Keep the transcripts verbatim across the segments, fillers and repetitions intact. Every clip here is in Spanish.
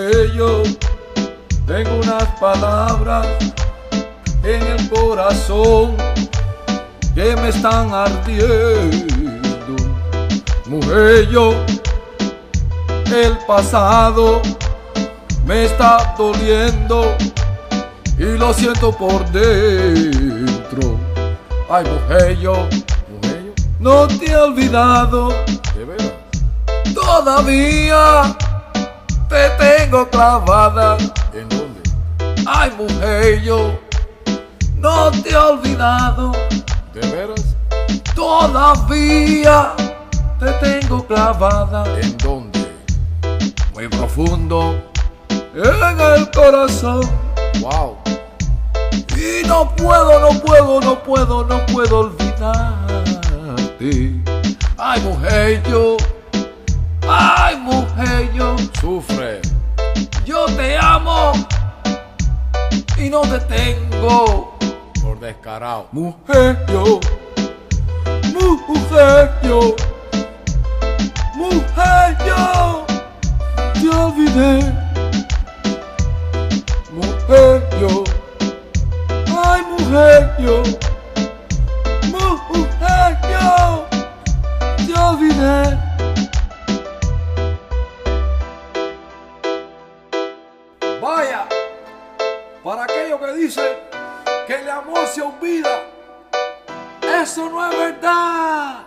mujer, yo tengo unas palabras en el corazón que me están ardiendo. Mujer, yo el pasado me está doliendo y lo siento por dentro. Ay, mujer, yo, mujer, yo no te he olvidado, de veras. Todavía te tengo clavada. ¿En dónde? Ay, mujer, yo no te he olvidado. ¿De veras? Todavía te tengo clavada. ¿En dónde? Muy profundo en el corazón. Wow. Y no puedo, no puedo, no puedo, no puedo olvidarte. Ay, mujer, yo, ay, mujer, yo Sufre. yo te amo y no te tengo. Por descarado. Mujer, yo, mujer, yo, mujer, yo, te olvidé. Mujer, yo, ay, mujer, yo, mujer, yo, te olvidé. Vaya, para aquellos que dicen que el amor se olvida, eso no es verdad.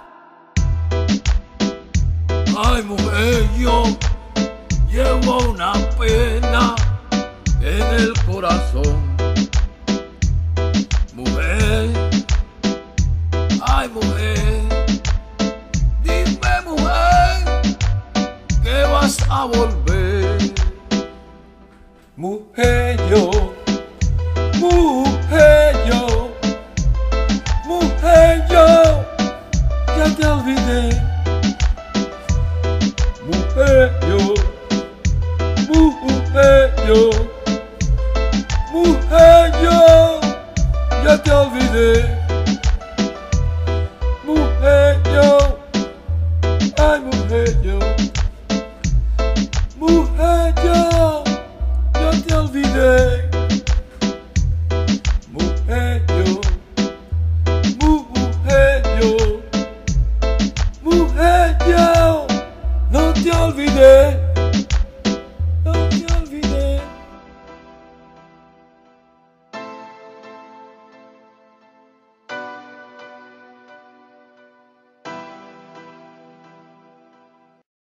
Ay, mujer, yo llevo una pena en el corazón. Mujer, ay, mujer, dime, mujer, que vas a volver. Mujer, yo, mujer, yo, mujer, yo, ya te olvidé. Mujer, yo, mujer, yo, mujer, yo, ya te olvidé.